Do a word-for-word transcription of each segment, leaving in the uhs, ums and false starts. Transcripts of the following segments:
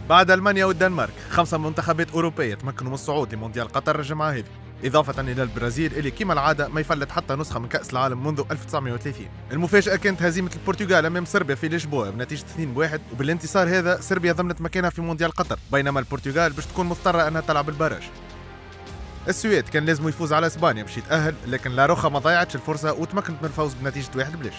بعد ألمانيا والدنمارك خمسة منتخبات أوروبية تمكنوا من الصعود لمونديال قطر الجمعة هذه، إضافة إلى البرازيل اللي كما العادة ما يفلت حتى نسخة من كأس العالم منذ ألف وتسعمائة وثلاثين. المفاجأة كانت هزيمة البرتغال أمام صربيا في لشبونة بنتيجة اثنين واحد، وبالانتصار هذا صربيا ضمنت مكانها في مونديال قطر، بينما البرتغال باش تكون مضطرة أنها تلعب البراج. السويد كان لازم يفوز على اسبانيا باش يتأهل، لكن لاروخا ما ضيعتش الفرصة وتمكنت من الفوز بنتيجة واحد بلاش.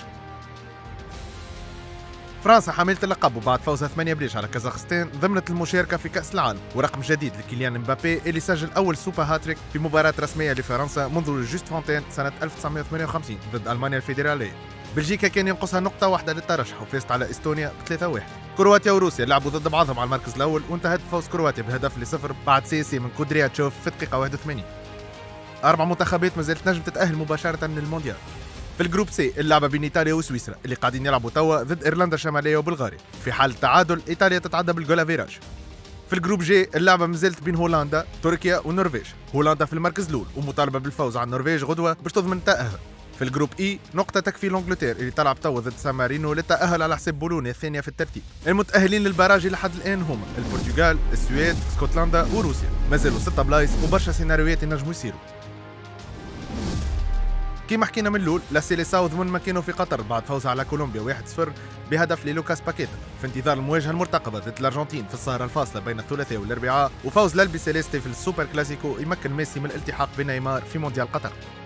فرنسا حاملة اللقب وبعد فوزها ثمانية بلاش على كازاخستان ضمنت المشاركة في كأس العالم، ورقم جديد لكيليان مبابي اللي سجل أول سوبر هاتريك في مباراة رسمية لفرنسا منذ جوست فونتين سنة ألف وتسعمائة وثمانية وخمسين ضد ألمانيا الفيدرالية. بلجيكا كان ينقصها نقطة واحدة للترشح وفازت على استونيا بثلاثة واحد. كرواتيا وروسيا لعبوا ضد بعضهم على المركز الأول وانتهت بفوز كرواتيا بهدف لصفر بعد سي سي من كودرياتشوف في الدقيقة واحد وثمانين. أربع منتخبات مازالت نجم تتأهل مباشرة للمونديال. في الجروب سي اللعبة بين إيطاليا وسويسرا اللي قاعدين يلعبوا توا ضد إيرلندا الشمالية وبلغاريا، في حال التعادل إيطاليا تتعدى بالجول افيراج. في الجروب جي اللعبة مازالت بين هولندا، تركيا والنرويج، هولندا في المركز الأول ومطالبة بالفوز على النرويج غدوة باش تضمن التأهل. في الجروب اي نقطة تكفي لانجلتير اللي تلعب توا ضد سان مارينو للتأهل على حساب بولونيا الثانية في الترتيب. المتأهلين للبراج لحد الآن هما البرتغال، السويد، اسكتلندا وروسيا، مازالوا ستة بلايص وبرشا سيناريوهات ينجموا يصيروا. كيما حكينا من الاول لاسيليساو ضمن مكانه في قطر بعد فوزها على كولومبيا واحد صفر بهدف للوكاس باكيتا، في انتظار المواجهه المرتقبه ضد الارجنتين في السهره الفاصله بين الثلاثاء والاربعاء، وفوز الالبي سيليستي في السوبر كلاسيكو يمكن ميسي من الالتحاق بنيمار في مونديال قطر.